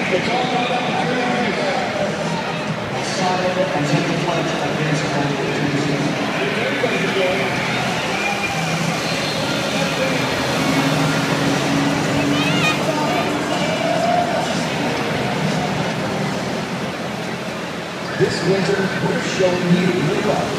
It's all about opportunities. Solid and second place against this winter, we're showing you real love.